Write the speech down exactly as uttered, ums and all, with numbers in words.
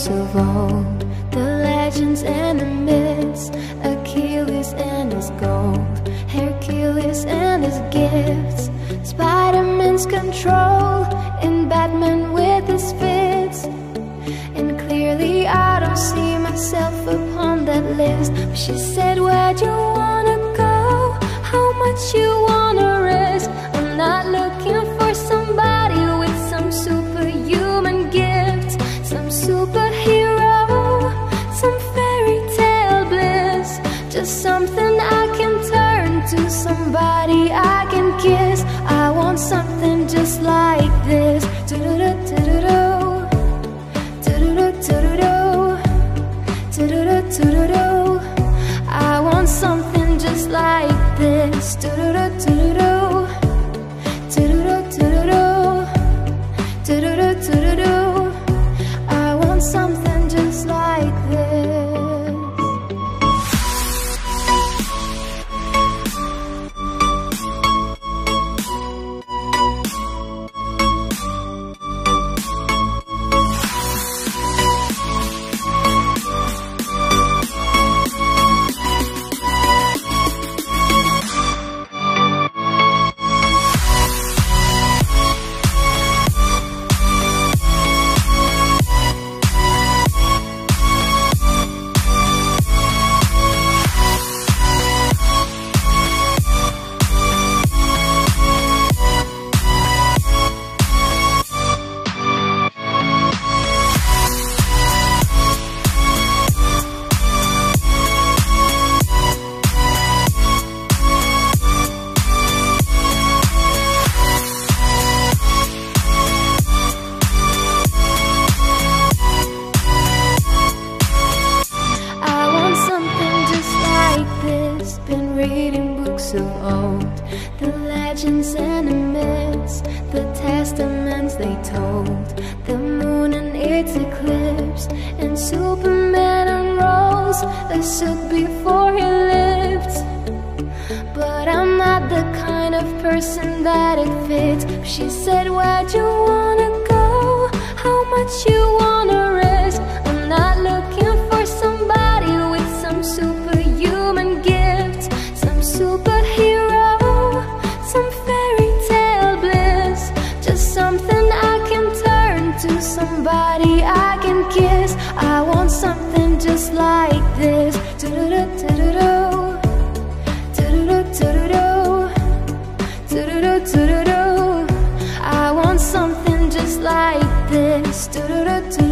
books of old, the legends and the myths, Achilles and his gold, Hercules and his gifts, Spider-Man's control, and Batman with his fits. And clearly I don't see myself upon that list. But she said, where'd you wanna go? How much you wanna risk? I'm not looking for somebody with some superhuman gift, some superhero, some fairy tale bliss. Just something I can turn to, somebody I can kiss. I want something just like this. Do-do-do-do-do-do, do-do-do-do-do, do-do-do-do-do. I want something just like this. Do-do-do-do-do, do-do-do-do-do, do-do-do-do-do. I want something just like this. Reading books of old, the legends and the myths, the testaments they told, the moon and its eclipse, and Superman unrolls a suit before he lifts. But I'm not the kind of person that it fits. She said, where'd you wanna go? How much you wanna risk? I'm not looking for somebody with some superhuman gift, superhero, some fairy tale bliss. Just something I can turn to, somebody I can kiss. I want something just like this. Do-do-do-do-do, do-do-do-do-do, do-do-do-do-do. I want something just like this. Do-do-do-do-do.